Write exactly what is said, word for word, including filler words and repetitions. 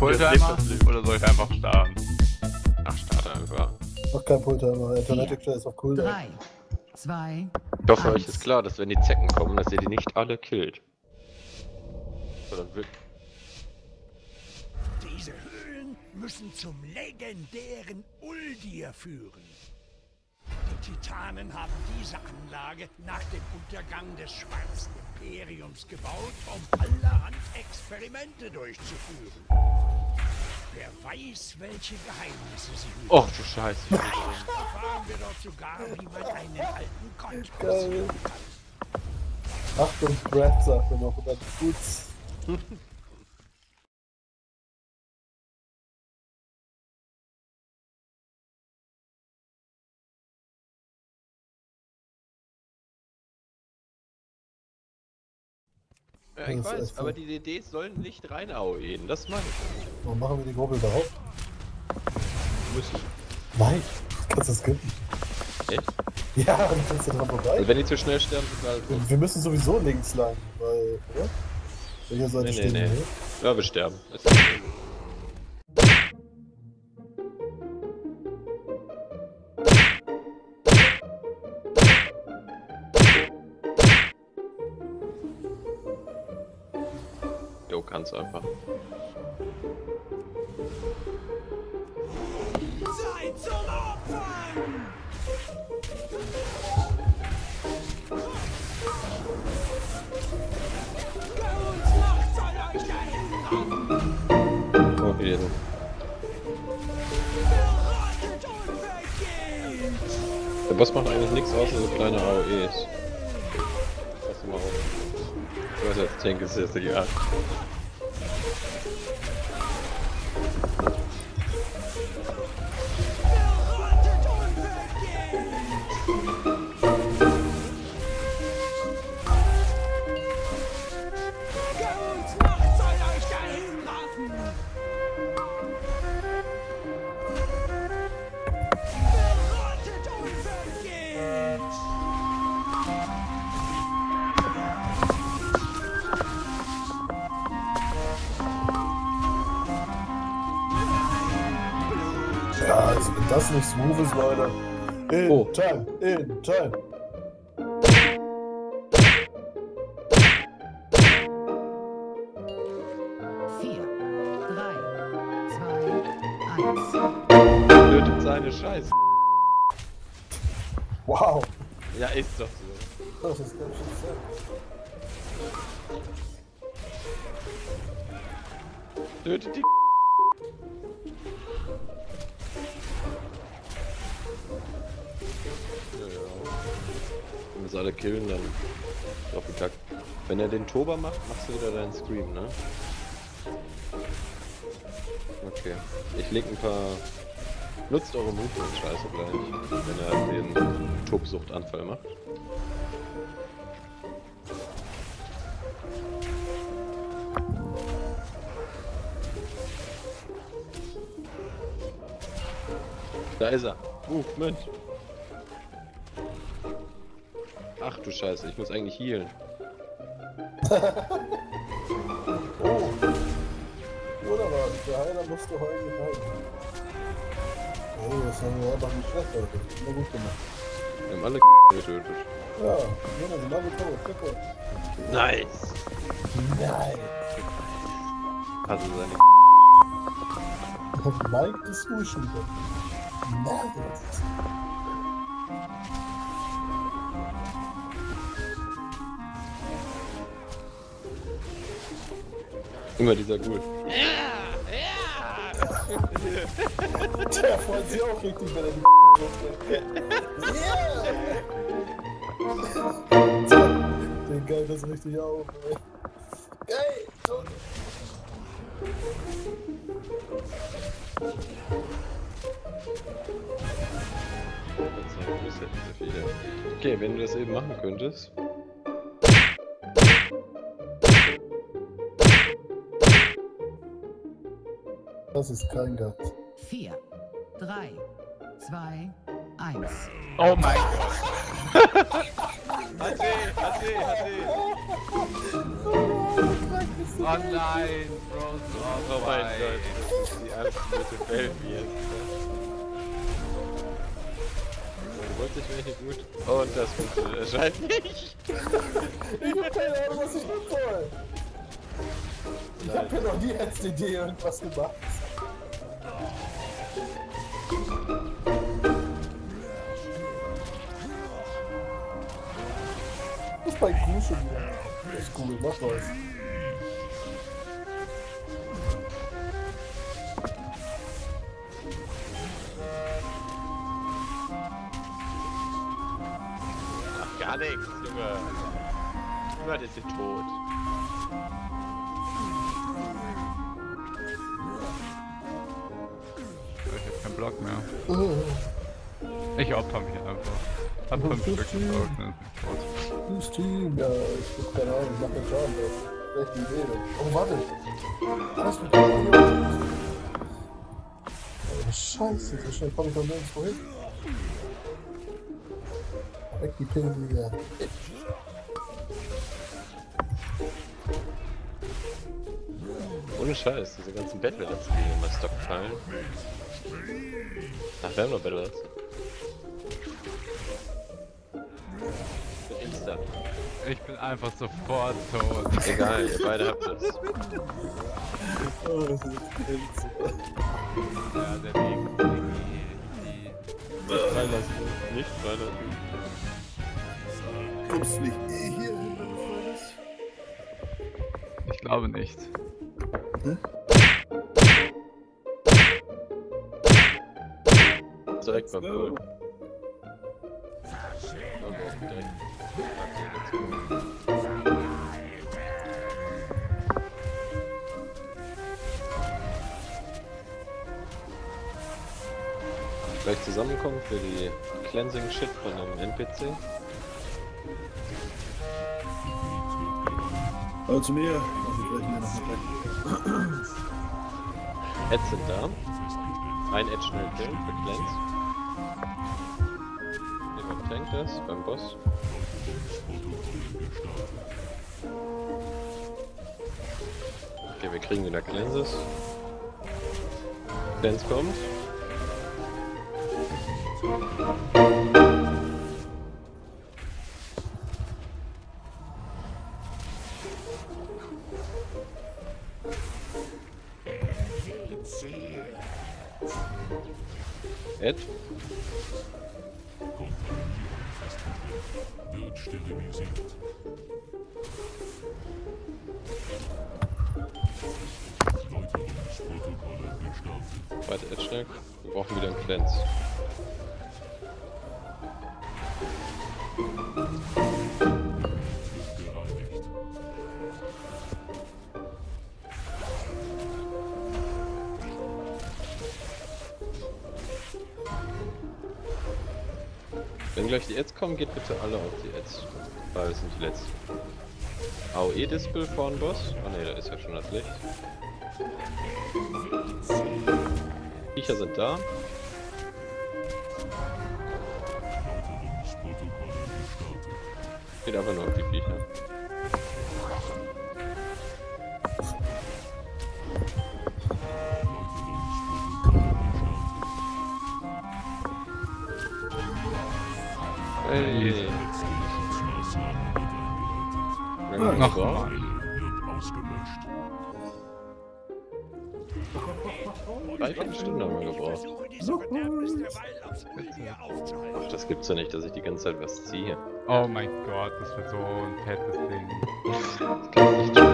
Pulltimer oder soll ich einfach starten? Ach, starte einfach. Mach kein Pulltimer, Automatic Share ist auf cool. drei, zwei, Ich hoffe, euch ist klar, dass wenn die Zecken kommen, dass ihr die nicht alle killt. Oder wird. Diese Höhlen müssen zum legendären Uldir führen. Die Titanen haben diese Anlage nach dem Untergang des Schwarzen Imperiums gebaut, um allerhand Experimente durchzuführen. Wer weiß, welche Geheimnisse sie hüten. Och du Scheiße. Erfahren wir dort sogar, wie man einen alten Gott Geil. besiegen kann. Achtung, Brad sagt er noch, und dann tut's. Ja, ich Das ist weiß, echt aber so. die D Ds sollen nicht rein AOEen, das meine ich. Warum machen wir die Gruppe überhaupt? Müssen. Nein, kannst du skippen. Echt? Ja, dann kannst du dran vorbei. Also wenn die zu schnell sterben, sind wir halt tot. Wir müssen sowieso links lang, weil, oder? Welcher Seite Nee, nee, stehen nee. wir? Ja, wir sterben. Ist okay. Jo, kannst einfach. Zeit zum Opfern! Bei uns Macht soll euch dahin Oh, wieder so. Verrottet unvergehen! Der Boss macht eigentlich nichts außer so kleine AOEs. Pass mal auf. Ich weiß jetzt, Tank ist jetzt egal. Verrottet unvergehen! Bei uns Macht soll euch dahin raffen! Verrottet unvergehen! Ja, also wenn das nicht smooth ist, Leute. In Oh. time, in time. vier, drei, zwei, eins. Tötet seine Scheiße. Wow, Ja, ist doch so. das ist ganz schön sad. Tötet die. Ja, ja. Wenn wir es alle killen, dann drauf gekackt. Wenn er den Toba macht, machst du wieder deinen Scream, ne? Okay. Ich leg ein paar. Nutzt eure Movement-Scheiße gleich, wenn er den Tobsuchtanfall macht. Da ist er. Movement. Ach du Scheiße, ich muss eigentlich healen. Oh. Wunderbar, der Heiler musste heute heilen. Oh, das haben wir einfach nicht schlecht, Leute. Immer gut gemacht. Wir haben alle getötet. Ja, Jena sind alle tot. Glückwunsch. Nice. Nein. Also seine Mike des Duschen. Nein. immer dieser Ghoul. Der freut sich auch richtig, wenn er die yeah. Den geil das richtig auf, ey. Geil! Okay, wenn du das eben machen könntest. Das ist kein Gott. vier, drei, zwei, eins. Oh mein Gott. H D, H D, H D. Oh nein, Frozen Oh mein Gott, das ist die absolute Fail-Bier. Du wolltest mich nicht gut. Und das funktioniert anscheinend nicht. Ich hab keine Ahnung, was ich tun soll. Ich hab ja noch nie als Idee irgendwas gemacht. Das ist bei Kuh schon wieder. Das ist cool, mach was. Ach, gar nichts, Junge. Junge, ist sie tot. Ich hab keinen Block mehr. Ich opfer mich einfach. Hab fünf Stück gebraucht, ne? Das Team, ja, ich hab keine Ahnung, ich mach den Schaden, das ist echt die Idee. Oh, warte. Was mit dem Oh, Scheiße, so schnell komm ich doch nirgendwo hin. Weg die Pillen wieder. Ohne Scheiß, diese ganzen Battle-Rats, die immer Stock fallen. Ach, wir haben noch Battle-Rats. Insta. Ich bin einfach sofort tot. Egal, ihr beide habt das. Oh, das ist Pilze. Ja, der Weg. Die, Nicht freilassen. Nicht freilassen. Kommst du nicht eh hier hin, wenn du frei bist? die, ich glaube nicht. Hm? Direkt war cool. Okay, direkt. Gleich zusammenkommen für die Cleansing Shit von einem N P C. Also zu mir. Also vielleicht mir noch mal weg. Ads sind da. Ein Edge schnell killen für Cleanse. Jemand tankt das beim Boss. Okay, wir kriegen wieder Cleanses. Cleanse kommt. Ed? Wird sterilisiert. Läuterungsprotokolle gestartet. Weiter Ed schnell. Wir brauchen wieder einen Cleanse. Gereinigt. Wenn gleich die Ads kommen, geht bitte alle auf die Ads. Weil es sind die letzten. A O E-Dispel vor dem Boss. Oh ne, da ist ja schon das Licht. Viecher sind da. Läuterungsprotokolle gestartet. Geht einfach nur auf die Viecher. Hey. Wir haben Noch noch mal. Wird ausgelöscht. drei, vier Stunden haben wir gebraucht. Versuche diese Verderbnis der Wall aus Uldir aufzuhalten. Ach, das gibt's ja nicht, dass ich die ganze Zeit was ziehe. Oh mein Gott, das wird so ein fettes Ding. Das kann ich nicht